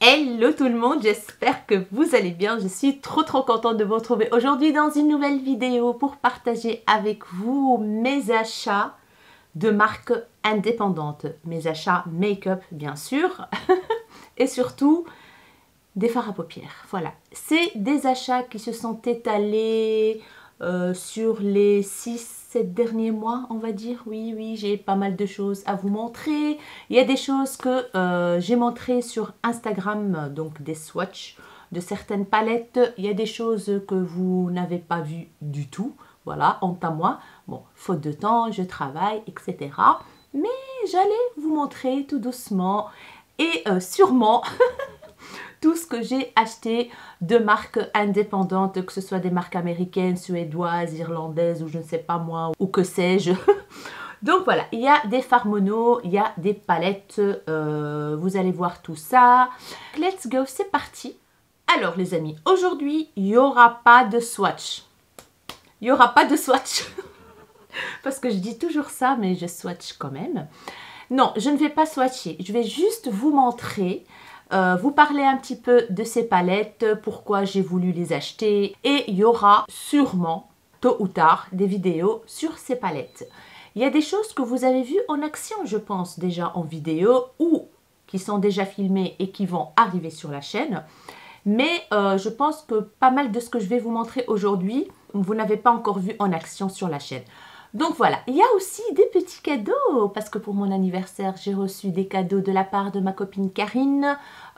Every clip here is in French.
Hello tout le monde, j'espère que vous allez bien. Je suis trop contente de vous retrouver aujourd'hui dans une nouvelle vidéo pour partager avec vous mes achats de marques indépendantes. Mes achats make-up bien sûr et surtout des fards à paupières. Voilà, c'est des achats qui se sont étalés sur les 6-7 derniers mois, on va dire. Oui, j'ai pas mal de choses à vous montrer. Il y a des choses que j'ai montrées sur Instagram, donc des swatchs de certaines palettes. Il y a des choses que vous n'avez pas vues du tout. Voilà, honte à moi. Bon, faute de temps, je travaille, etc. Mais j'allais vous montrer tout doucement et sûrement tout ce que j'ai acheté de marques indépendantes, que ce soit des marques américaines, suédoises, irlandaises ou je ne sais pas moi, ou que sais-je. Donc voilà, il y a des fards mono, il y a des palettes, vous allez voir tout ça. Let's go, c'est parti. Alors les amis, aujourd'hui, il n'y aura pas de swatch. Il n'y aura pas de swatch. Parce que je dis toujours ça, mais je swatch quand même. Non, je ne vais pas swatcher. Je vais juste vous montrer, vous parler un petit peu de ces palettes, pourquoi j'ai voulu les acheter. Et il y aura sûrement, tôt ou tard, des vidéos sur ces palettes. Il y a des choses que vous avez vues en action, je pense, déjà en vidéo ou qui sont déjà filmées et qui vont arriver sur la chaîne. Mais je pense que pas mal de ce que je vais vous montrer aujourd'hui, vous n'avez pas encore vu en action sur la chaîne. Donc voilà, il y a aussi des petits cadeaux, parce que pour mon anniversaire, j'ai reçu des cadeaux de la part de ma copine Karine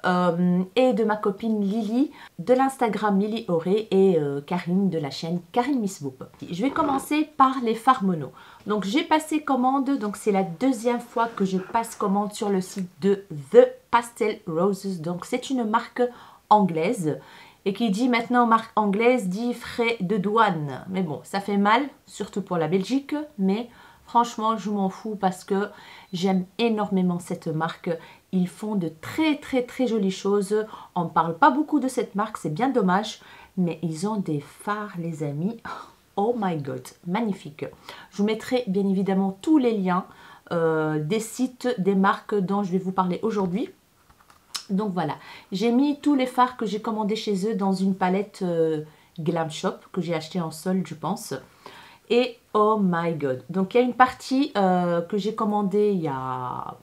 et de ma copine Lily, de l'Instagram Lily Auré et Karine de la chaîne Karine Miss Boop. Je vais commencer par les fards mono. Donc j'ai passé commande, donc c'est la deuxième fois que je passe commande sur le site de The Pastel Roses. Donc c'est une marque anglaise. Et qui dit maintenant marque anglaise dit frais de douane. Mais bon, ça fait mal, surtout pour la Belgique. Mais franchement, je m'en fous parce que j'aime énormément cette marque. Ils font de très jolies choses. On ne parle pas beaucoup de cette marque, c'est bien dommage. Mais ils ont des fards, les amis. Oh my god, magnifique. Je vous mettrai bien évidemment tous les liens des sites, des marques dont je vais vous parler aujourd'hui. Donc voilà, j'ai mis tous les fards que j'ai commandés chez eux dans une palette Glam Shop que j'ai acheté en solde, je pense. Et oh my god, donc il y a une partie que j'ai commandée il y a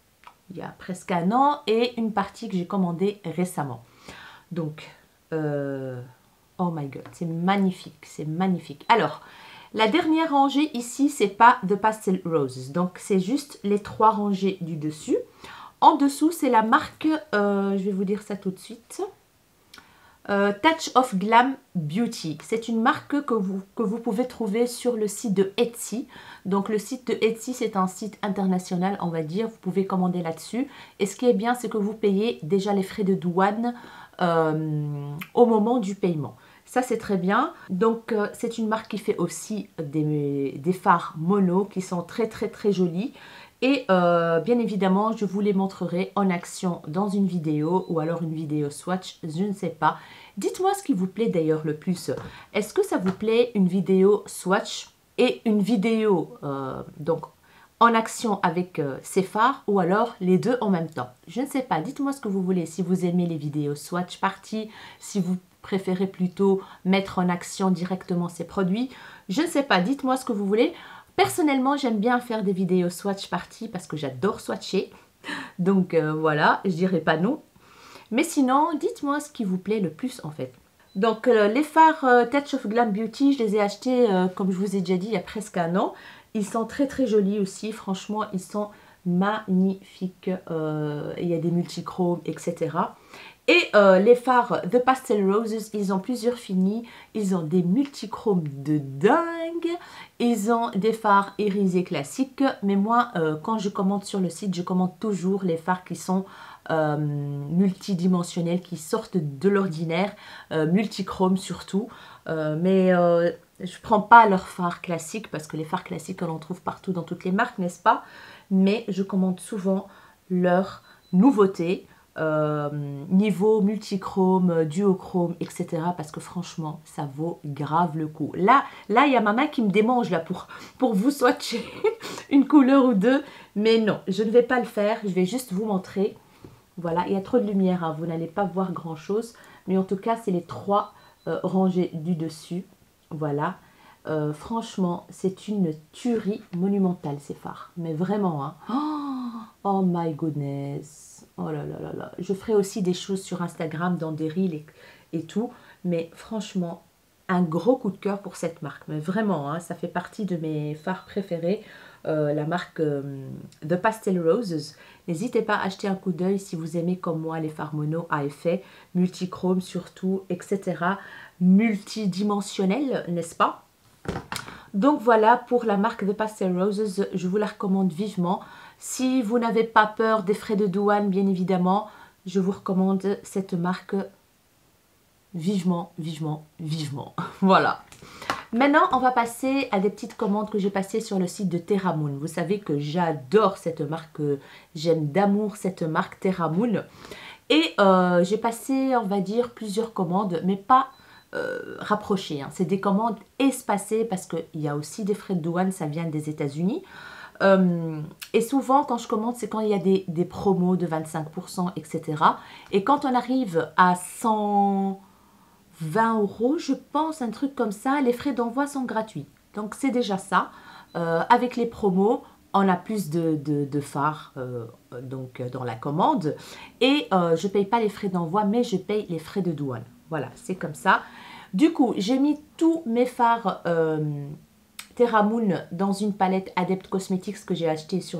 presque un an et une partie que j'ai commandée récemment. Donc, oh my god, c'est magnifique, c'est magnifique. Alors, la dernière rangée ici, c'est pas The Pastel Roses, donc c'est juste les 3 rangées du dessus. En dessous, c'est la marque, je vais vous dire ça tout de suite, Touch of Glam Beauty. C'est une marque que vous pouvez trouver sur le site de Etsy. Donc le site de Etsy, c'est un site international, on va dire. Vous pouvez commander là-dessus. Et ce qui est bien, c'est que vous payez déjà les frais de douane au moment du paiement. Ça, c'est très bien. Donc, c'est une marque qui fait aussi des fards mono qui sont très jolis. Et bien évidemment, je vous les montrerai en action dans une vidéo ou alors une vidéo swatch, je ne sais pas. Dites-moi ce qui vous plaît d'ailleurs le plus. Est-ce que ça vous plaît une vidéo swatch et une vidéo donc en action avec ces fards ou alors les deux en même temps? Je ne sais pas, dites-moi ce que vous voulez. Si vous aimez les vidéos swatch party, si vous préférez plutôt mettre en action directement ces produits. Je ne sais pas, dites-moi ce que vous voulez. Personnellement, j'aime bien faire des vidéos swatch party parce que j'adore swatcher. Donc voilà, je dirais pas non. Mais sinon, dites-moi ce qui vous plaît le plus en fait. Donc les fards Touch of Glam Beauty, je les ai achetés comme je vous ai déjà dit il y a presque un an. Ils sont très jolis aussi, franchement ils sont magnifiques. Il y a des multichromes, etc. Et les fards The Pastel Roses, ils ont plusieurs finis. Ils ont des multichromes de dingue. Ils ont des fards irisés classiques. Mais moi, quand je commande sur le site, je commande toujours les fards qui sont multidimensionnels, qui sortent de l'ordinaire, multichromes surtout. Mais je ne prends pas leurs fards classiques parce que les fards classiques, on en trouve partout dans toutes les marques, n'est-ce pas? Mais je commande souvent leurs nouveautés. Niveau multichrome, duochrome, etc. Parce que franchement, ça vaut grave le coup. Là, il y a ma main qui me démange là pour vous swatcher une couleur ou deux. Mais non, je ne vais pas le faire. Je vais juste vous montrer Voilà, il y a trop de lumière, hein, vous n'allez pas voir grand chose. Mais en tout cas, c'est les 3 rangées du dessus. Voilà. Franchement, c'est une tuerie monumentale ces fards. Mais vraiment, hein. Oh my goodness. Oh là là là là. Je ferai aussi des choses sur Instagram dans des reels et tout. Mais franchement, un gros coup de cœur pour cette marque. Mais vraiment, hein, ça fait partie de mes fards préférés. La marque The Pastel Roses. N'hésitez pas à acheter un coup d'œil si vous aimez comme moi les fards mono à effet, multichrome surtout, etc. Multidimensionnel, n'est-ce pas? Donc voilà pour la marque The Pastel Roses, je vous la recommande vivement. Si vous n'avez pas peur des frais de douane, bien évidemment, je vous recommande cette marque vivement, vivement, vivement. Voilà. Maintenant, on va passer à des petites commandes que j'ai passées sur le site de Terramoon. Vous savez que j'adore cette marque, j'aime d'amour cette marque Terramoon. Et j'ai passé, on va dire, plusieurs commandes, mais pas rapprochées. Hein. C'est des commandes espacées parce qu'il y a aussi des frais de douane, ça vient des États-Unis. Et souvent, quand je commande, c'est quand il y a des promos de 25%, etc. Et quand on arrive à 120 €, je pense, un truc comme ça, les frais d'envoi sont gratuits. Donc, c'est déjà ça. Avec les promos, on a plus de fards dans la commande. Et je ne paye pas les frais d'envoi, mais je paye les frais de douane. Voilà, c'est comme ça. Du coup, j'ai mis tous mes fards Terramoon dans une palette Adept Cosmetics que j'ai acheté sur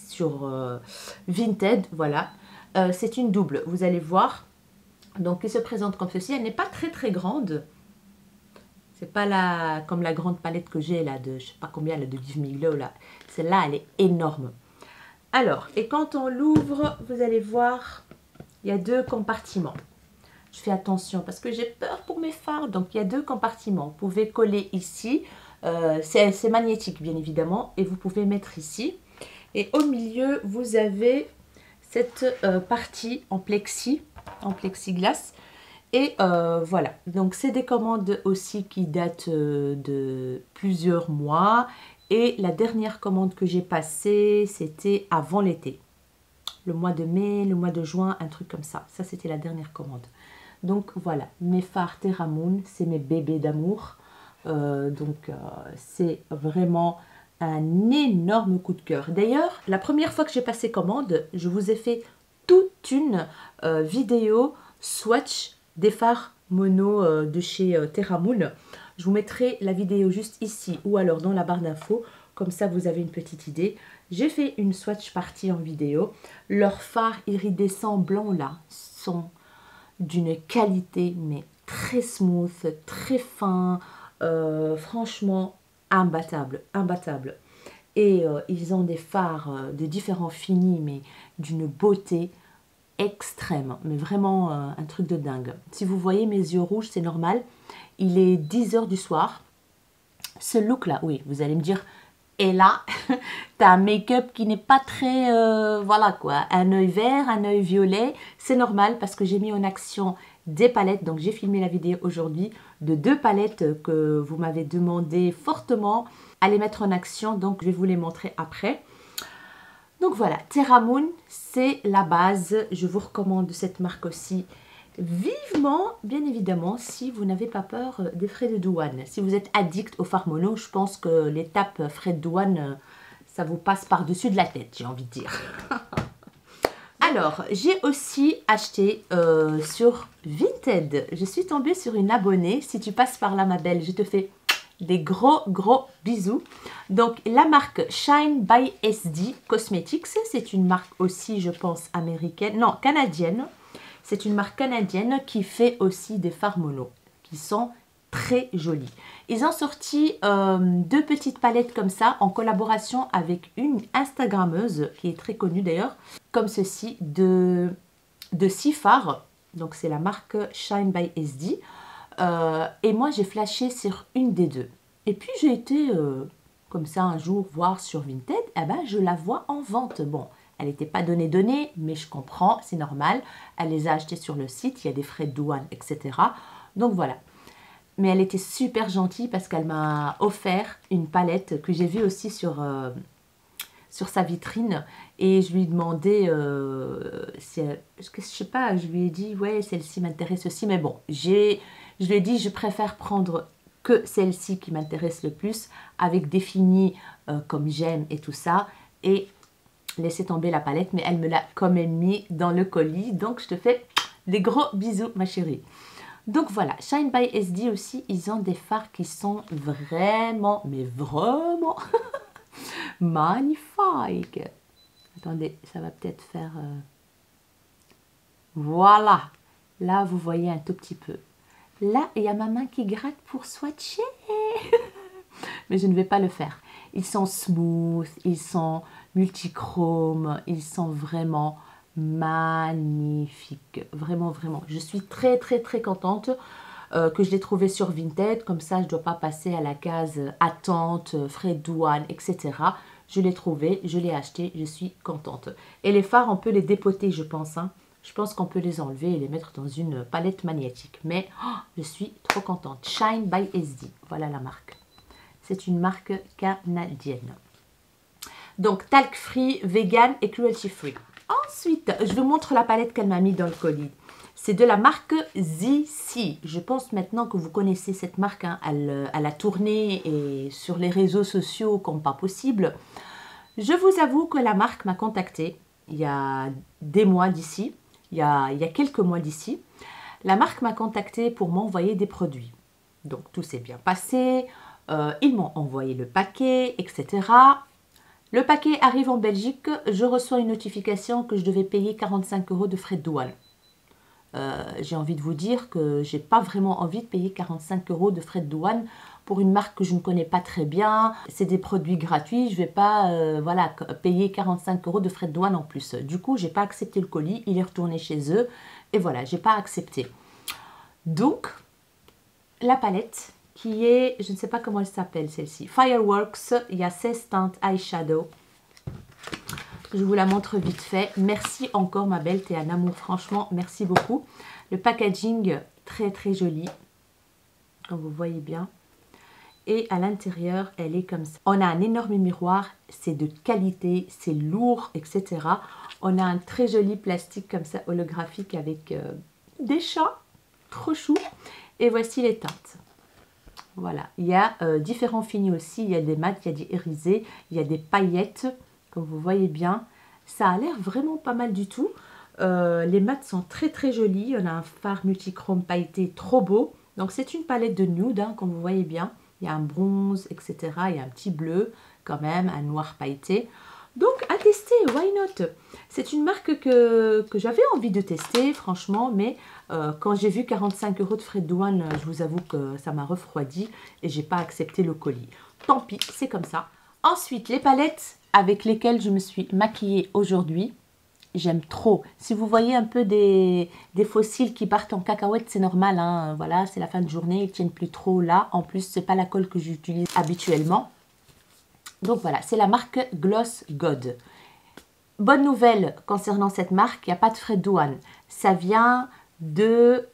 Vinted. Voilà, c'est une double, vous allez voir. Donc, elle se présente comme ceci. Elle n'est pas très très grande. C'est pas comme la grande palette que j'ai là de je sais pas combien là, de Give Me Glow là. Celle-là, elle est énorme. Alors, et quand on l'ouvre, vous allez voir, il y a 2 compartiments. Je fais attention parce que j'ai peur pour mes fards. Donc, il y a 2 compartiments. Vous pouvez coller ici. C'est magnétique, bien évidemment. Et vous pouvez mettre ici. Et au milieu, vous avez cette partie en plexiglas. Et voilà. Donc, c'est des commandes aussi qui datent de plusieurs mois. Et la dernière commande que j'ai passée, c'était avant l'été. Le mois de mai, le mois de juin, un truc comme ça. Ça, c'était la dernière commande. Donc voilà, mes fards Terramoon, c'est mes bébés d'amour. C'est vraiment un énorme coup de cœur. D'ailleurs, la première fois que j'ai passé commande, je vous ai fait toute une vidéo swatch des fards mono de chez Terramoon. Je vous mettrai la vidéo juste ici ou alors dans la barre d'infos. Comme ça, vous avez une petite idée. J'ai fait une swatch partie en vidéo. Leurs fards iridescents blancs là sont d'une qualité mais très smooth, très fin, franchement imbattable, imbattable. Et ils ont des fards de différents finis mais d'une beauté extrême, mais vraiment un truc de dingue. Si vous voyez mes yeux rouges, c'est normal. Il est 10 h du soir. Ce look là, oui, vous allez me dire, et là, tu as un make-up qui n'est pas très, voilà quoi, un œil vert, un œil violet. C'est normal parce que j'ai mis en action des palettes. Donc, j'ai filmé la vidéo aujourd'hui de 2 palettes que vous m'avez demandé fortement à les mettre en action. Donc, je vais vous les montrer après. Donc, voilà, Terramoon, c'est la base. Je vous recommande cette marque aussi vivement, bien évidemment, si vous n'avez pas peur des frais de douane. Si vous êtes addict aux fards mono, je pense que l'étape frais de douane, ça vous passe par-dessus de la tête, j'ai envie de dire. Alors, j'ai aussi acheté sur Vinted. Je suis tombée sur une abonnée. Si tu passes par là, ma belle, je te fais des gros bisous. Donc, la marque Shine by SD Cosmetics, c'est une marque aussi, je pense, américaine, non, canadienne. C'est une marque canadienne qui fait aussi des fards mono qui sont très jolis. Ils ont sorti 2 petites palettes comme ça en collaboration avec une Instagrammeuse qui est très connue d'ailleurs, comme ceci, de 6 fards. Donc c'est la marque Shine by SD. Et moi j'ai flashé sur une des 2. Et puis j'ai été comme ça un jour voir sur Vinted, eh ben, je la vois en vente. Bon, elle n'était pas donnée, mais je comprends, c'est normal. Elle les a achetées sur le site, il y a des frais de douane, etc. Donc voilà. Mais elle était super gentille parce qu'elle m'a offert une palette que j'ai vue aussi sur sur sa vitrine et je lui ai demandé si je sais pas, je lui ai dit ouais, celle-ci m'intéresse aussi, mais bon, je lui ai dit je préfère prendre que celle-ci qui m'intéresse le plus avec des finis comme j'aime et tout ça, et laisser tomber la palette, mais elle me l'a quand même mis dans le colis, donc je te fais des gros bisous ma chérie. Donc voilà, Shine by SD aussi, ils ont des fards qui sont vraiment, mais vraiment magnifiques. Attendez, ça va peut-être faire... Voilà, là vous voyez un tout petit peu. Là, il y a ma main qui gratte pour swatcher. Mais je ne vais pas le faire. Ils sont smooth, ils sont multichromes, ils sont vraiment magnifiques. Vraiment, vraiment. Je suis très, très, très contente que je l'ai trouvé sur Vinted. Comme ça, je ne dois pas passer à la case attente, frais de douane, etc. Je l'ai trouvé, je l'ai acheté, je suis contente. Et les fards, on peut les dépoter, je pense. Hein. Je pense qu'on peut les enlever et les mettre dans une palette magnétique. Mais je suis trop contente. Shine by SD. Voilà la marque. C'est une marque canadienne. Donc, talc free, vegan et cruelty free. Ensuite, je vous montre la palette qu'elle m'a mis dans le colis. C'est de la marque ZC. Je pense maintenant que vous connaissez cette marque. Hein. Elle a tourné et sur les réseaux sociaux comme pas possible. Je vous avoue que la marque m'a contactée il y a des mois d'ici. Il y a quelques mois d'ici. La marque m'a contactée pour m'envoyer des produits. Donc, tout s'est bien passé. Ils m'ont envoyé le paquet, etc. Le paquet arrive en Belgique. Je reçois une notification que je devais payer 45 € de frais de douane. J'ai envie de vous dire que j'ai pas vraiment envie de payer 45 € de frais de douane pour une marque que je ne connais pas très bien. C'est des produits gratuits, je vais pas voilà, payer 45 € de frais de douane en plus. Du coup, j'ai pas accepté le colis, il est retourné chez eux et voilà, j'ai pas accepté. Donc, la palette qui est, je ne sais pas comment elle s'appelle celle-ci, Fireworks, il y a 16 teintes eyeshadow. Je vous la montre vite fait. Merci encore ma belle, t'es un amour, franchement, merci beaucoup. Le packaging, très très joli, comme vous voyez bien. Et à l'intérieur, elle est comme ça. On a un énorme miroir, c'est de qualité, c'est lourd, etc. On a un très joli plastique comme ça, holographique avec des chats, trop chou. Et voici les teintes. Voilà, il y a différents finis aussi, il y a des mats, il y a des irisés, il y a des paillettes. Comme vous voyez bien, ça a l'air vraiment pas mal du tout. Les mats sont très très jolis. On a un fard multichrome pailleté trop beau. Donc c'est une palette de nude, hein, comme vous voyez bien. Il y a un bronze, etc. Il y a un petit bleu quand même, un noir pailleté. Donc à tester, why not? C'est une marque que j'avais envie de tester, franchement. Mais quand j'ai vu 45 € de frais de douane, je vous avoue que ça m'a refroidi. Et j'ai pas accepté le colis. Tant pis, c'est comme ça. Ensuite, les palettes avec lesquelles je me suis maquillée aujourd'hui, j'aime trop. Si vous voyez un peu des fossiles qui partent en cacahuète, c'est normal. Hein. Voilà, c'est la fin de journée, ils ne tiennent plus trop là. En plus, ce n'est pas la colle que j'utilise habituellement. Donc voilà, c'est la marque Gloss God. Bonne nouvelle concernant cette marque, il n'y a pas de frais de douane. Ça vient de...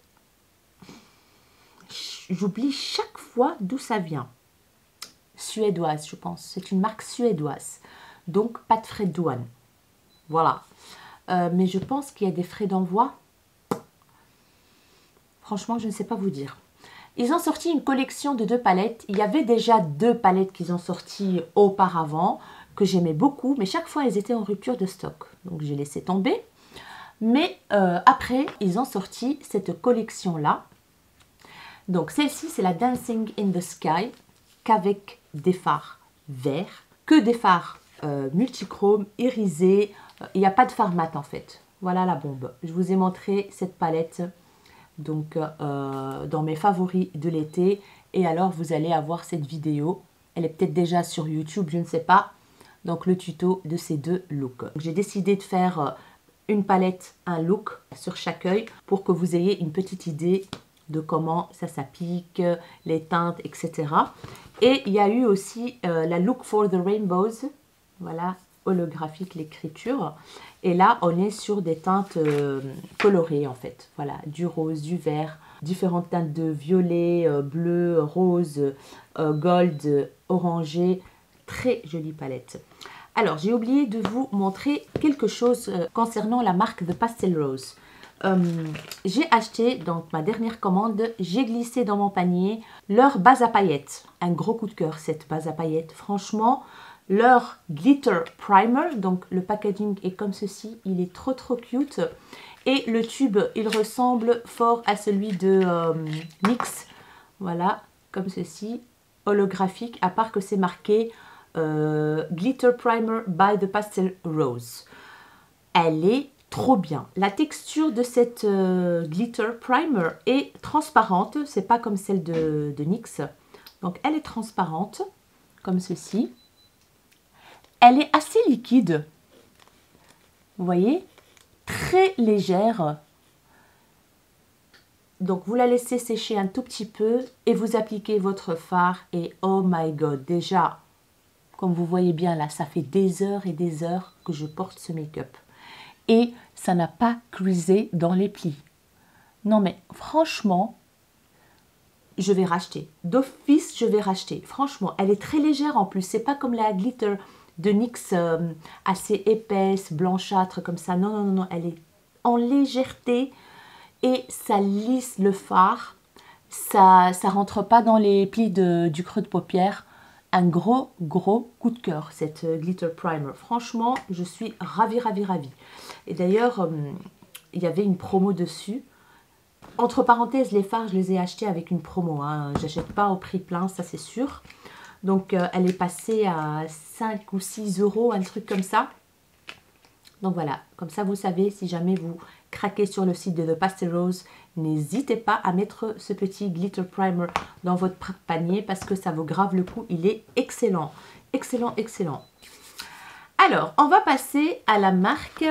J'oublie chaque fois d'où ça vient. Suédoise, je pense. C'est une marque suédoise. Donc, pas de frais de douane. Voilà. Mais je pense qu'il y a des frais d'envoi. Franchement, je ne sais pas vous dire. Ils ont sorti une collection de 2 palettes. Il y avait déjà 2 palettes qu'ils ont sorties auparavant, que j'aimais beaucoup. Mais chaque fois, elles étaient en rupture de stock. Donc, j'ai laissé tomber. Mais après, ils ont sorti cette collection-là. Donc, celle-ci, c'est la Dancing in the Sky, qu'avec des fards verts, que des fards multichrome, irisés. Il n'y a pas de fard mat en fait. Voilà la bombe. Je vous ai montré cette palette donc dans mes favoris de l'été. Et alors vous allez avoir cette vidéo. Elle est peut-être déjà sur YouTube, je ne sais pas. Donc le tuto de ces 2 looks. J'ai décidé de faire une palette, un look sur chaque œil pour que vous ayez une petite idée de comment ça s'applique, les teintes, etc. Et il y a eu aussi la Look for the Rainbows, voilà, holographique l'écriture. Et là, on est sur des teintes colorées en fait. Voilà, du rose, du vert, différentes teintes de violet, bleu, rose, gold, orangé. Très jolie palette. Alors, j'ai oublié de vous montrer quelque chose concernant la marque The Pastel Rose. J'ai acheté, donc ma dernière commande, j'ai glissé dans mon panier leur base à paillettes. Un gros coup de cœur cette base à paillettes. Franchement, leur glitter primer, donc le packaging est comme ceci, il est trop cute. Et le tube, il ressemble fort à celui de NYX. Voilà, comme ceci, holographique, à part que c'est marqué Glitter Primer by the Pastel Rose. Elle est trop bien. La texture de cette Glitter Primer est transparente. C'est pas comme celle de NYX. Donc, elle est transparente, comme ceci. Elle est assez liquide. Vous voyez? Très légère. Donc, vous la laissez sécher un tout petit peu et vous appliquez votre fard. Et oh my god, déjà, comme vous voyez bien là, ça fait des heures et des heures que je porte ce make-up. Et ça n'a pas creasé dans les plis. Non mais franchement, je vais racheter. D'office, je vais racheter. Franchement, elle est très légère en plus. C'est pas comme la glitter de NYX assez épaisse, blanchâtre comme ça. Non, non, non, non. Elle est en légèreté et ça lisse le fard. Ça rentre pas dans les plis du creux de paupière. Un gros coup de cœur, cette Glitter Primer. Franchement, je suis ravie. Et d'ailleurs, il y avait une promo dessus. Entre parenthèses, les fards, je les ai achetés avec une promo. Hein. J'achète pas au prix plein, ça c'est sûr. Donc, elle est passée à 5 ou 6 euros, un truc comme ça. Donc voilà, comme ça vous savez, si jamais vous craquez sur le site de The Pastel Rose, n'hésitez pas à mettre ce petit Glitter Primer dans votre panier parce que ça vaut grave le coup. Il est excellent, excellent. Alors, on va passer à la marque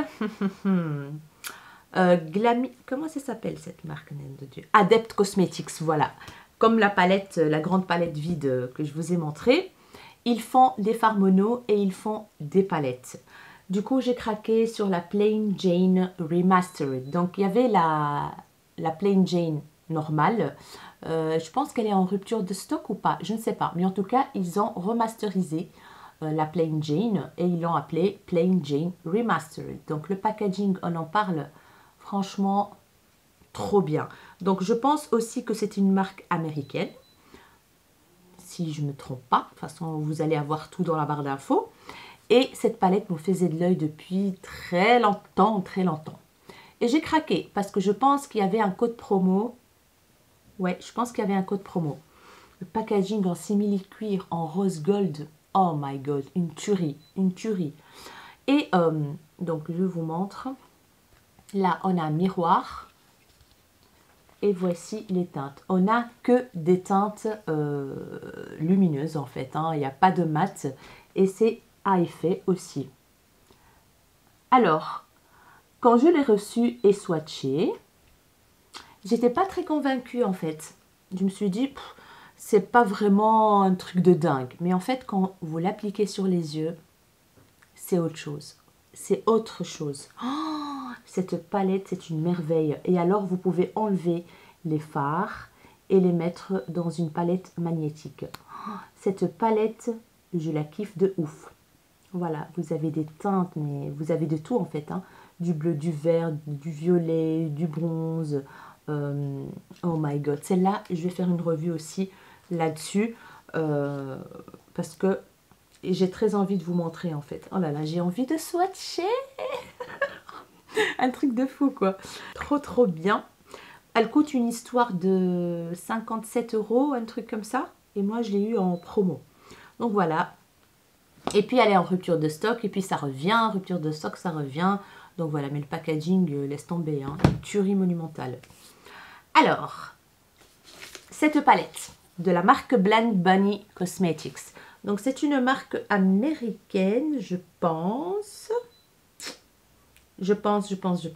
comment ça s'appelle cette marque, nom de Dieu? Adept Cosmetics, voilà. Comme la palette, la grande palette vide que je vous ai montrée. Ils font des fards mono et ils font des palettes. Du coup, j'ai craqué sur la Plain Jane Remastered. Donc, il y avait la Plain Jane normale. Je pense qu'elle est en rupture de stock ou pas, je ne sais pas. Mais en tout cas, ils ont remasterisé la Plain Jane et ils l'ont appelée Plain Jane Remastered. Donc, le packaging, on en parle franchement trop bien. Donc, je pense aussi que c'est une marque américaine. Si je ne me trompe pas. De toute façon, vous allez avoir tout dans la barre d'infos. Et cette palette me faisait de l'œil depuis très longtemps. Et j'ai craqué parce que je pense qu'il y avait un code promo. Ouais, je pense qu'il y avait un code promo. Le packaging en simili-cuir, en rose gold. Oh my god, une tuerie. Et donc, je vous montre. Là, on a un miroir. Et voici les teintes. On n'a que des teintes lumineuses en fait. Hein. Il n'y a pas de mat. Et c'est à effet aussi. Alors, quand je l'ai reçu et swatché, j'étais pas très convaincue en fait. Je me suis dit, c'est pas vraiment un truc de dingue. Mais en fait, quand vous l'appliquez sur les yeux, c'est autre chose. C'est autre chose. Oh, cette palette, c'est une merveille. Et alors, vous pouvez enlever les fards et les mettre dans une palette magnétique. Oh, cette palette, je la kiffe de ouf. Voilà, vous avez des teintes, mais vous avez de tout en fait. Hein. Du bleu, du vert, du violet, du bronze. Oh my god. Celle-là, je vais faire une revue aussi là-dessus. Parce que j'ai très envie de vous montrer en fait. Oh là là, j'ai envie de swatcher. Un truc de fou quoi. Trop bien. Elle coûte une histoire de 57 €, un truc comme ça. Et moi, je l'ai eu en promo. Donc voilà. Et puis elle est en rupture de stock et puis ça revient, rupture de stock, ça revient. Donc voilà, mais le packaging, laisse tomber, hein, une tuerie monumentale. Alors, cette palette de la marque Blend Bunny Cosmetics. Donc c'est une marque américaine, je pense. Je pense.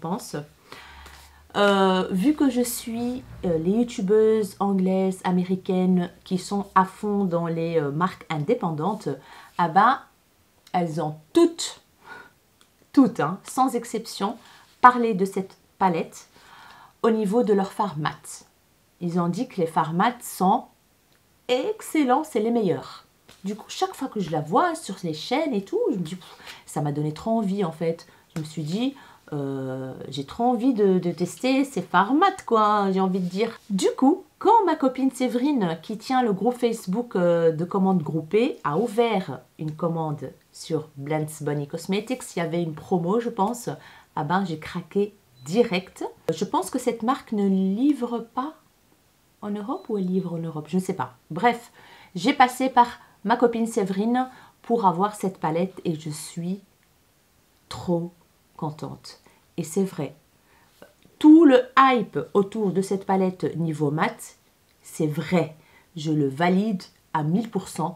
Vu que je suis les youtubeuses anglaises, américaines qui sont à fond dans les marques indépendantes, ah ben, elles ont toutes, hein, sans exception, parlé de cette palette au niveau de leurs fards mat. Ils ont dit que les fards mat sont excellents, c'est les meilleurs. Du coup, chaque fois que je la vois sur les chaînes et tout, je me dis, ça m'a donné trop envie en fait. Je me suis dit, j'ai trop envie de tester ces formats, quoi, j'ai envie de dire. Du coup, quand ma copine Séverine, qui tient le groupe Facebook de commandes groupées, a ouvert une commande sur Blends Bunny Cosmetics, il y avait une promo, je pense, ah ben j'ai craqué direct. Je pense que cette marque ne livre pas en Europe ou elle livre en Europe, je ne sais pas. Bref, j'ai passé par ma copine Séverine pour avoir cette palette et je suis trop contente. Et c'est vrai, tout le hype autour de cette palette niveau mat, c'est vrai, je le valide à 1000%.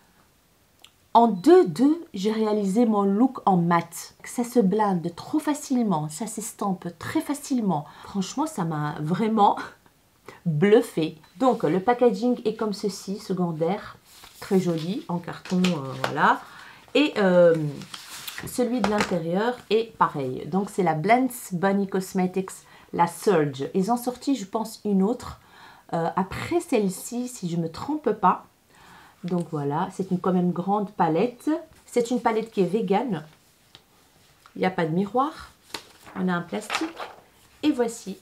En 2-2, j'ai réalisé mon look en mat. Ça se blinde trop facilement, ça s'estampe très facilement. Franchement, ça m'a vraiment bluffé. Donc, le packaging est comme ceci, secondaire, très joli, en carton, voilà. Et celui de l'intérieur est pareil. Donc, c'est la Blends Bunny Cosmetics, la Surge. Ils ont sorti, je pense, une autre. Après celle-ci, si je ne me trompe pas. Donc voilà, c'est une quand même grande palette. C'est une palette qui est végane. Il n'y a pas de miroir. On a un plastique. Et voici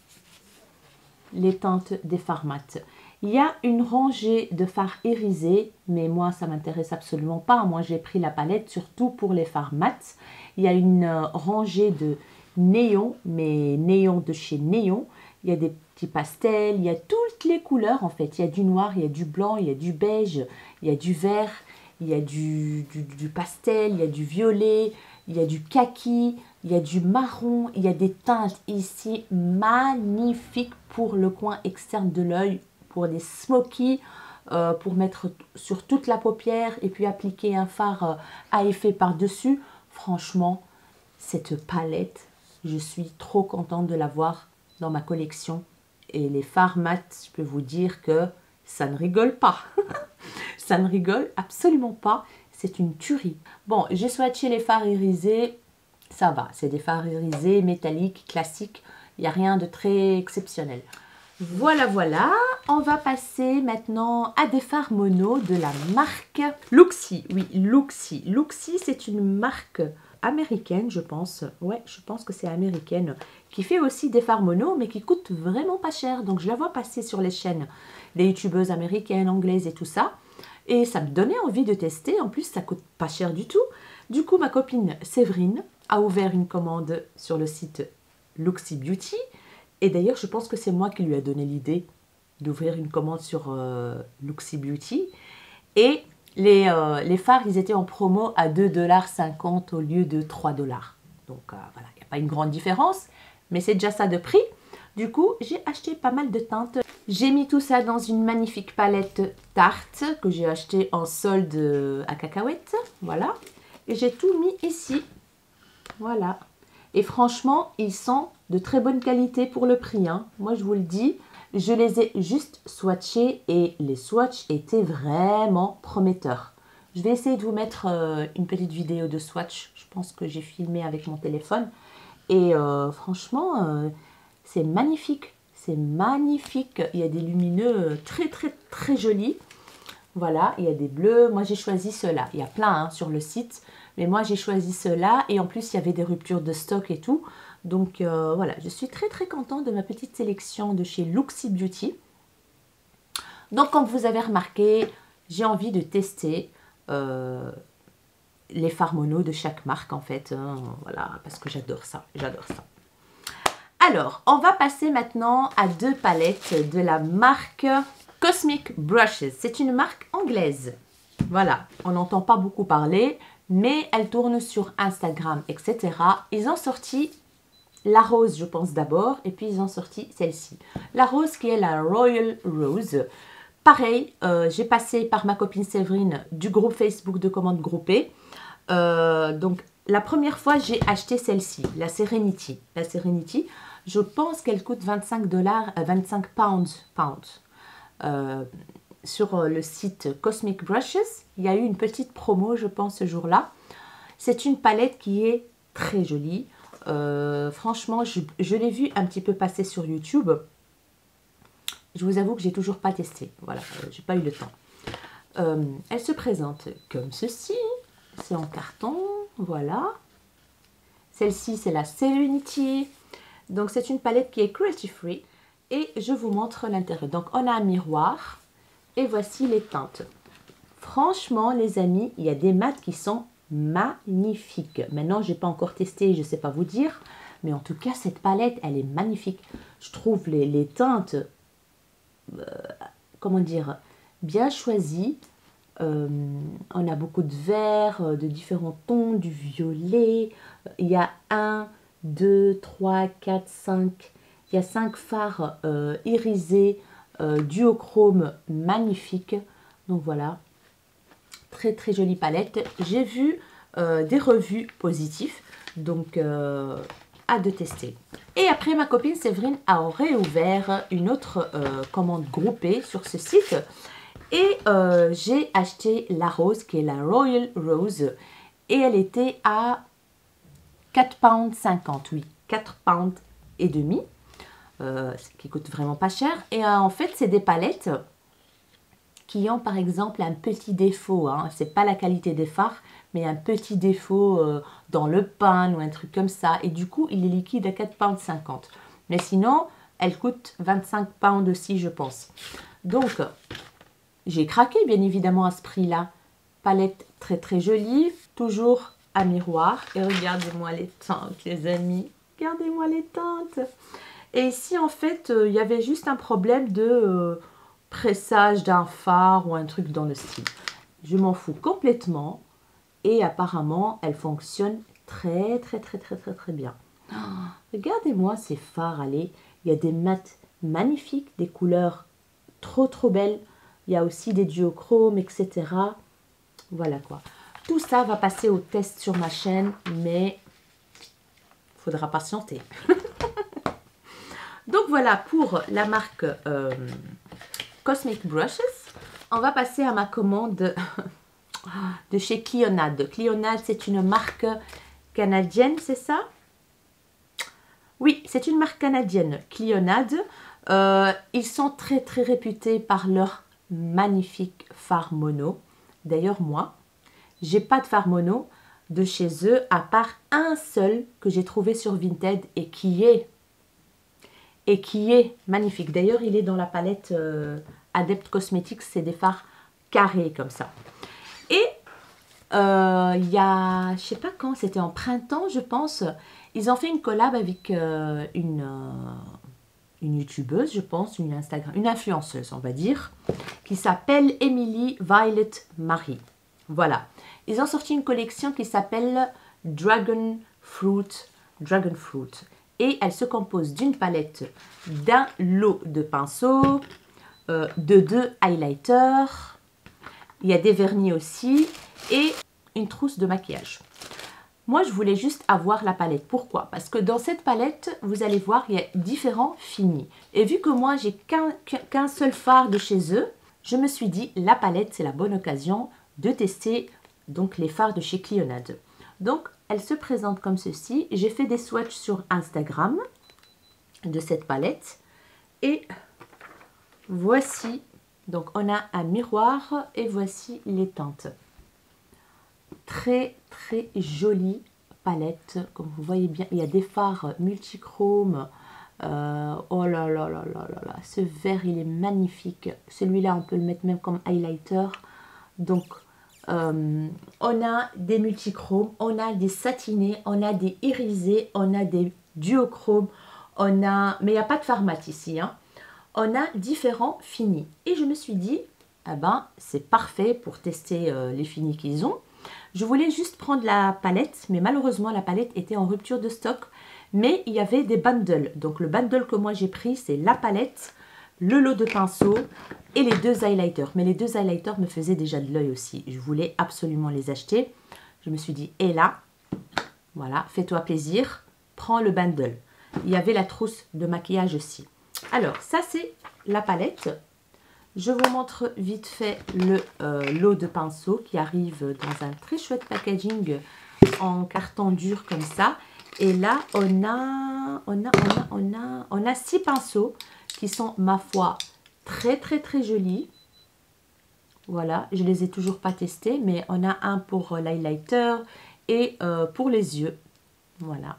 les teintes des fards mat. Il y a une rangée de fards irisés, mais moi ça m'intéresse absolument pas. Moi j'ai pris la palette surtout pour les fards mat. Il y a une rangée de néons, mais néons de chez Néon. Il y a des petits pastels, il y a toutes les couleurs en fait. Il y a du noir, il y a du blanc, il y a du beige, il y a du vert, il y a du pastel, il y a du violet, il y a du kaki, il y a du marron, il y a des teintes ici magnifiques pour le coin externe de l'œil, pour des smoky, pour mettre sur toute la paupière et puis appliquer un fard à effet par-dessus. Franchement, cette palette, je suis trop contente de l'avoir dans ma collection. Et les fards mat, je peux vous dire que ça ne rigole pas. Ça ne rigole absolument pas. C'est une tuerie. Bon, j'ai swatché les fards irisés. Ça va, c'est des fards irisés, métalliques, classiques. Il n'y a rien de très exceptionnel. Voilà, voilà. On va passer maintenant à des fards mono de la marque Luxie. Oui, Luxie. Luxie, c'est une marque américaine, je pense. Ouais, je pense que c'est américaine. Qui fait aussi des fards mono, mais qui coûte vraiment pas cher. Donc, je la vois passer sur les chaînes des youtubeuses américaines, anglaises et tout ça. Et ça me donnait envie de tester. En plus, ça coûte pas cher du tout. Du coup, ma copine Séverine a ouvert une commande sur le site Luxie Beauty. Et d'ailleurs, je pense que c'est moi qui lui a donné l'idée d'ouvrir une commande sur Luxie Beauty. Et les fards, ils étaient en promo à 2,50 $ au lieu de 3 $. Donc voilà, il n'y a pas une grande différence, mais c'est déjà ça de prix. Du coup, j'ai acheté pas mal de teintes. J'ai mis tout ça dans une magnifique palette Tarte que j'ai acheté en solde à cacahuètes. Voilà. Et j'ai tout mis ici. Voilà. Et franchement, ils sont de très bonne qualité pour le prix. Hein. Moi, je vous le dis, je les ai juste swatchés et les swatchs étaient vraiment prometteurs. Je vais essayer de vous mettre une petite vidéo de swatch. Je pense que j'ai filmé avec mon téléphone. Et franchement, c'est magnifique. C'est magnifique. Il y a des lumineux très, très, très jolis. Voilà, il y a des bleus. Moi, j'ai choisi ceux-là. Il y a plein hein, sur le site. Mais moi, j'ai choisi ceux-là. Et en plus, il y avait des ruptures de stock et tout. Donc, voilà. Je suis très, très contente de ma petite sélection de chez Luxie Beauty. Donc, comme vous avez remarqué, j'ai envie de tester les fards mono de chaque marque, en fait. Hein, voilà, parce que j'adore ça. J'adore ça. Alors, on va passer maintenant à deux palettes de la marque Cosmic Brushes. C'est une marque anglaise. Voilà, on n'entend pas beaucoup parler, mais elle tourne sur Instagram, etc. Ils ont sorti la rose, je pense d'abord, et puis ils ont sorti celle-ci. La rose qui est la Royal Rose. Pareil, j'ai passé par ma copine Séverine du groupe Facebook de commandes groupées. Donc, la première fois, j'ai acheté celle-ci, la Serenity. La Serenity, je pense qu'elle coûte 25 $, 25 pounds. Sur le site Cosmic Brushes, il y a eu une petite promo, je pense, ce jour-là. C'est une palette qui est très jolie. Franchement, je l'ai vue un petit peu passer sur YouTube. Je vous avoue que j'ai toujours pas testé. Voilà, j'ai pas eu le temps. Elle se présente comme ceci. C'est en carton, voilà. Celle-ci, c'est la Serenity. Donc, c'est une palette qui est cruelty free. Et je vous montre l'intérieur. Donc, on a un miroir. Et voici les teintes. Franchement, les amis, il y a des mats qui sont magnifiques. Maintenant, je n'ai pas encore testé, je ne sais pas vous dire. Mais en tout cas, cette palette, elle est magnifique. Je trouve les teintes, comment dire, bien choisies. On a beaucoup de vert, de différents tons, du violet. Il y a 1, 2, 3, 4, 5. Il y a 5 fards irisés, duochrome magnifiques. Donc voilà, très très jolie palette. J'ai vu des revues positives, donc hâte de tester. Et après, ma copine Séverine a réouvert une autre commande groupée sur ce site. Et j'ai acheté la rose, qui est la Royal Rose. Et elle était à 4,50 £, oui, 4,5 £. Ce qui coûte vraiment pas cher. Et en fait, c'est des palettes qui ont par exemple un petit défaut. Hein. C'est pas la qualité des fards, mais un petit défaut dans le pan ou un truc comme ça. Et du coup, il est liquide à 4,50 £. Mais sinon, elle coûte 25 pounds aussi, je pense. Donc, j'ai craqué bien évidemment à ce prix-là. Palette très très jolie, toujours à miroir. Et regardez-moi les teintes, les amis. Regardez-moi les teintes. Et ici, en fait, il y avait juste un problème de pressage d'un phare ou un truc dans le style. Je m'en fous complètement. Et apparemment, elle fonctionne très bien. Oh, regardez-moi ces fards, allez. Il y a des mats magnifiques, des couleurs trop belles. Il y a aussi des duochromes, etc. Voilà quoi. Tout ça va passer au test sur ma chaîne, mais il faudra patienter. Donc voilà pour la marque Cosmic Brushes. On va passer à ma commande de chez Clionadh. Clionadh, c'est une marque canadienne, c'est ça? Oui, c'est une marque canadienne, Clionadh. Ils sont très réputés par leur magnifique fard mono. D'ailleurs, moi, j'ai pas de fard mono de chez eux, à part un seul que j'ai trouvé sur Vinted et qui est magnifique. D'ailleurs, il est dans la palette Adept Cosmetics. C'est des fards carrés comme ça. Et il y a, je sais pas quand, c'était en printemps, je pense, ils ont fait une collab avec une youtubeuse, je pense, une influenceuse, on va dire, qui s'appelle Emily Violet Marie. Voilà. Ils ont sorti une collection qui s'appelle Dragon Fruit. Et elle se compose d'une palette, d'un lot de pinceaux, de 2 highlighters. Il y a des vernis aussi et une trousse de maquillage. Moi, je voulais juste avoir la palette. Pourquoi? Parce que dans cette palette, vous allez voir, il y a différents finis. Et vu que moi, j'ai qu'un seul fard de chez eux, je me suis dit, la palette, c'est la bonne occasion de tester donc les fards de chez Clionadh. Donc, elle se présente comme ceci. J'ai fait des swatchs sur Instagram de cette palette. Et voici, donc on a un miroir et voici les teintes. Très jolie palette, comme vous voyez bien. Il y a des fards multichromes. Oh là là, ce vert il est magnifique. Celui-là on peut le mettre même comme highlighter. Donc on a des multichromes, on a des satinés, on a des irisés, on a des duochromes, on a, mais il n'y a pas de fard mat ici, hein. On a différents finis. Et je me suis dit, ah ben, c'est parfait pour tester les finis qu'ils ont. Je voulais juste prendre la palette, mais malheureusement, la palette était en rupture de stock. Mais il y avait des bundles. Donc, le bundle que moi j'ai pris, c'est la palette, le lot de pinceaux et les 2 highlighters. Mais les 2 highlighters me faisaient déjà de l'œil aussi. Je voulais absolument les acheter. Je me suis dit, et là, voilà, fais-toi plaisir, prends le bundle. Il y avait la trousse de maquillage aussi. Alors, ça c'est la palette. Je vous montre vite fait le lot de pinceaux qui arrive dans un très chouette packaging en carton dur comme ça. Et là, on a 6 pinceaux qui sont, ma foi, très jolis. Voilà, je les ai toujours pas testés, mais on a un pour l'highlighter et pour les yeux. Voilà.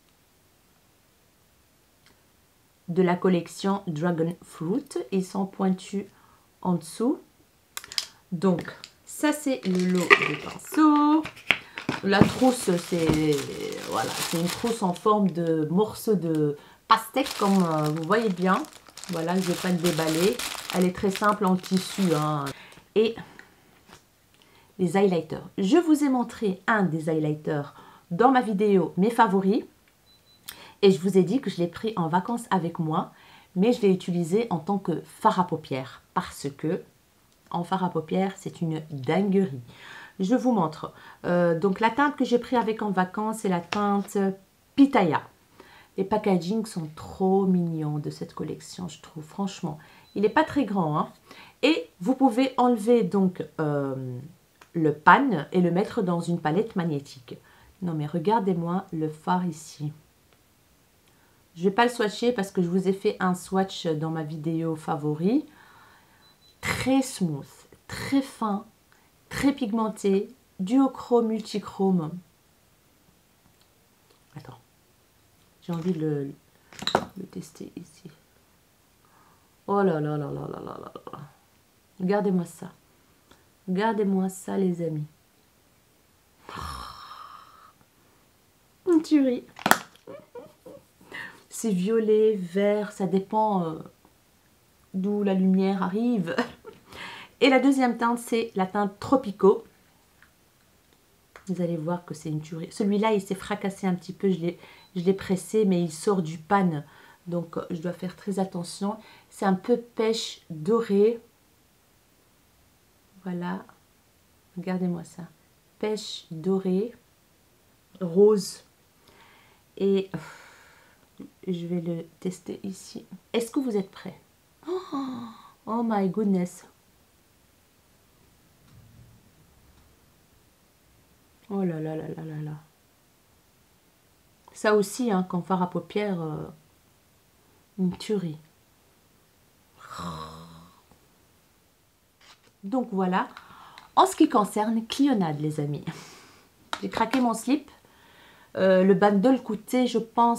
De la collection Dragon Fruit. Ils sont pointus en dessous. Donc, ça c'est le lot de pinceaux. La trousse, c'est voilà, c'est une trousse en forme de morceau de pastèque, comme vous voyez bien. Voilà, je ne vais pas le déballer. Elle est très simple en tissu, hein. Et les highlighters. Je vous ai montré un des highlighters dans ma vidéo, mes favoris. Et je vous ai dit que je l'ai pris en vacances avec moi, mais je l'ai utilisé en tant que fard à paupières. Parce que, en fard à paupières, c'est une dinguerie. Je vous montre. Donc, la teinte que j'ai pris avec en vacances, c'est la teinte Pitaya. Les packagings sont trop mignons de cette collection, je trouve. Franchement, il n'est pas très grand, hein. Et vous pouvez enlever donc le pan et le mettre dans une palette magnétique. Non, mais regardez-moi le fard ici. Je ne vais pas le swatcher parce que je vous ai fait un swatch dans ma vidéo favori. Très smooth, très fin, très pigmenté, duochrome, multichrome. Attends, j'ai envie de le tester ici. Oh là là là là là là là là. Regardez-moi ça. Regardez-moi ça, les amis. Une tuerie. C'est violet, vert, ça dépend d'où la lumière arrive. Et la deuxième teinte, c'est la teinte Tropico. Vous allez voir que c'est une tuerie. Celui-là, il s'est fracassé un petit peu. Je l'ai pressé, mais il sort du pan. Donc, je dois faire très attention. C'est un peu pêche dorée. Voilà. Regardez-moi ça. Pêche dorée. Rose. Et je vais le tester ici. Est-ce que vous êtes prêts? Oh my goodness. Oh là là là là là là. Ça aussi, hein, comme fard à paupières, une tuerie. Donc voilà. En ce qui concerne Clionade, les amis. J'ai craqué mon slip. Le bundle coûtait, je pense,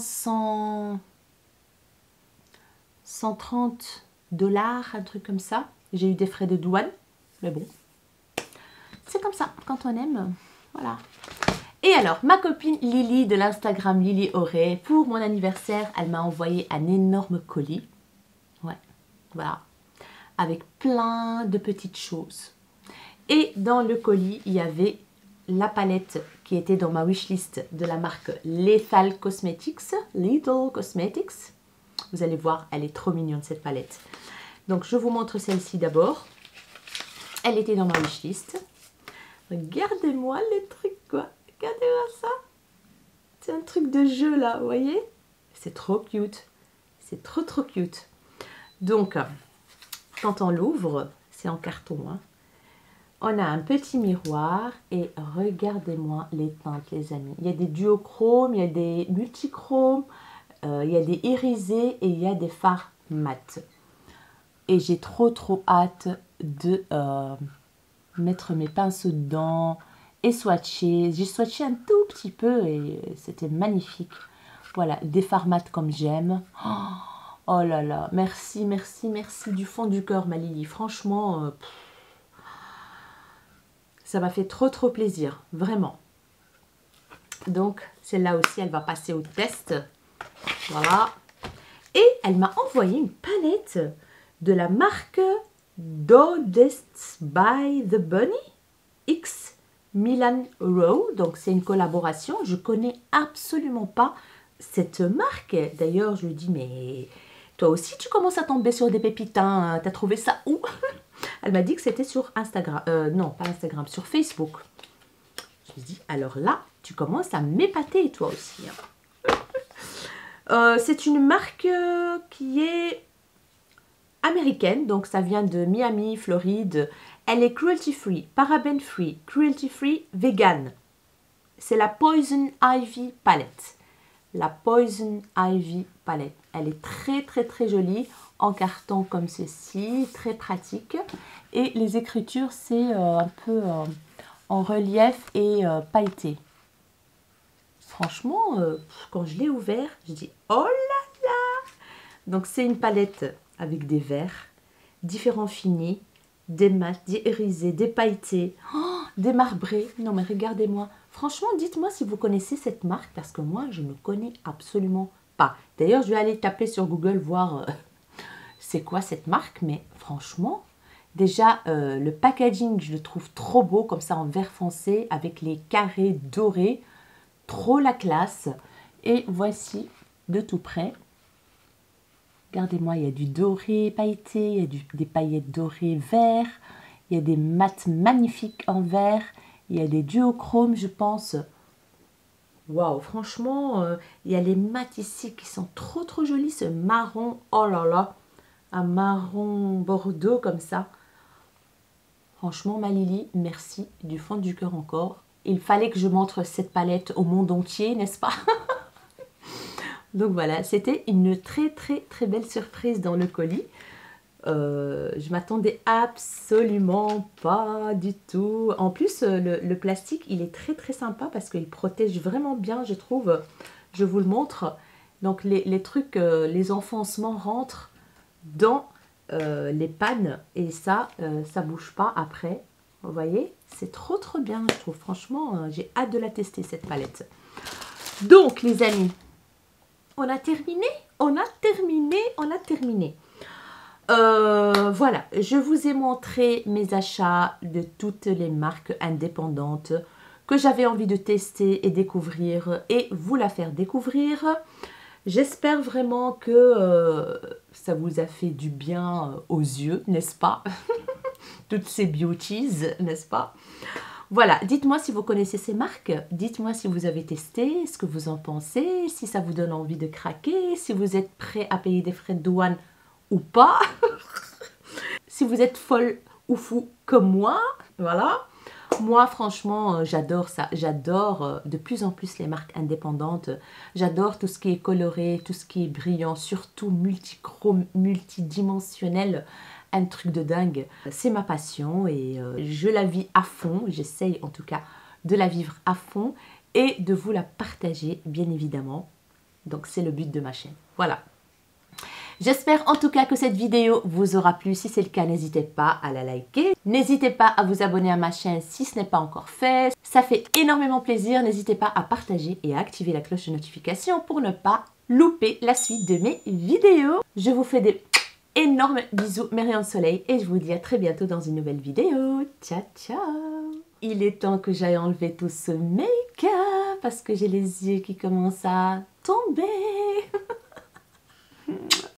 130 $, un truc comme ça. J'ai eu des frais de douane, mais bon. C'est comme ça, quand on aime, voilà. Et alors, ma copine Lily de l'Instagram Lily Auré, pour mon anniversaire, elle m'a envoyé un énorme colis. Ouais, voilà. Avec plein de petites choses. Et dans le colis, il y avait la palette qui était dans ma wishlist de la marque Lethal Cosmetics. Little Cosmetics. Vous allez voir, elle est trop mignonne cette palette. Donc, je vous montre celle-ci d'abord. Elle était dans ma wishlist. Regardez-moi les trucs, quoi. Regardez-moi ça. C'est un truc de jeu, là, vous voyez? C'est trop cute. C'est trop, trop cute. Donc, quand on l'ouvre, c'est en carton, hein. On a un petit miroir et regardez-moi les teintes, les amis. Il y a des duochromes, il y a des multichromes, il y a des irisés et il y a des fards mat. Et j'ai trop hâte de mettre mes pinceaux dedans et swatcher. J'ai swatché un tout petit peu et c'était magnifique. Voilà, des fards mat comme j'aime. Oh là là, merci, merci, merci du fond du cœur, ma Lily. Franchement, ça m'a fait trop plaisir, vraiment. Donc, celle-là aussi, elle va passer au test. Voilà. Et elle m'a envoyé une palette de la marque Dodest by the Bunny X Milan Row. Donc, c'est une collaboration. Je connais absolument pas cette marque. D'ailleurs, je lui dis, mais toi aussi, tu commences à tomber sur des pépites. Hein. T'as trouvé ça où? Elle m'a dit que c'était sur Instagram. Non, pas Instagram, sur Facebook. Je lui dis, alors là, tu commences à m'épater toi aussi. Hein. C'est une marque qui est américaine. Donc, ça vient de Miami, Floride. Elle est cruelty free, paraben free, cruelty free, vegan. C'est la Poison Ivy Palette. La Poison Ivy Palette. Elle est très jolie en carton comme ceci, très pratique. Et les écritures, c'est un peu en relief et pailleté. Franchement, quand je l'ai ouvert, je dis « Oh là là !» Donc, c'est une palette avec des verres, différents finis, des mats, des irisés, des pailletés, oh, des marbrés. Non, mais regardez-moi. Franchement, dites-moi si vous connaissez cette marque, parce que moi, je ne connais absolument pas. D'ailleurs, je vais aller taper sur Google, voir c'est quoi cette marque. Mais franchement, déjà, le packaging, je le trouve trop beau, comme ça, en vert foncé, avec les carrés dorés. Trop la classe. Et voici, de tout près. Regardez-moi, il y a du doré pailleté, il y a des paillettes dorées vert, il y a des mats magnifiques en vert, il y a des duochromes, je pense. Waouh, franchement, il y a les mats ici qui sont trop trop jolis, ce marron, oh là là, un marron bordeaux comme ça. Franchement, ma Lily, merci du fond du cœur encore. Il fallait que je montre cette palette au monde entier, n'est-ce pas? Donc voilà, c'était une très très très belle surprise dans le colis. Je m'attendais absolument pas du tout. En plus, le plastique, il est très très sympa parce qu'il protège vraiment bien, je trouve. Je vous le montre. Donc les trucs, les enfoncements rentrent dans les pannes et ça bouge pas après. Vous voyez, c'est trop trop bien, je trouve. Franchement, j'ai hâte de la tester, cette palette. Donc, les amis, on a terminé, on a terminé. Voilà, je vous ai montré mes achats de toutes les marques indépendantes que j'avais envie de tester et découvrir et vous la faire découvrir. J'espère vraiment que ça vous a fait du bien aux yeux, n'est-ce pas? Toutes ces beauties, n'est-ce pas? Voilà, dites-moi si vous connaissez ces marques, dites-moi si vous avez testé, ce que vous en pensez, si ça vous donne envie de craquer, si vous êtes prêt à payer des frais de douane ou pas, si vous êtes folle ou fou comme moi, voilà. Moi, franchement, j'adore ça. J'adore de plus en plus les marques indépendantes. J'adore tout ce qui est coloré, tout ce qui est brillant, surtout multichrome, multidimensionnel. Un truc de dingue. C'est ma passion et je la vis à fond. J'essaye en tout cas de la vivre à fond et de vous la partager, bien évidemment. Donc, c'est le but de ma chaîne. Voilà. J'espère en tout cas que cette vidéo vous aura plu. Si c'est le cas, n'hésitez pas à la liker. N'hésitez pas à vous abonner à ma chaîne si ce n'est pas encore fait. Ça fait énormément plaisir. N'hésitez pas à partager et à activer la cloche de notification pour ne pas louper la suite de mes vidéos. Je vous fais des énormes bisous, mes rayons de soleil. Et je vous dis à très bientôt dans une nouvelle vidéo. Ciao, ciao! Il est temps que j'aille enlever tout ce make-up parce que j'ai les yeux qui commencent à tomber.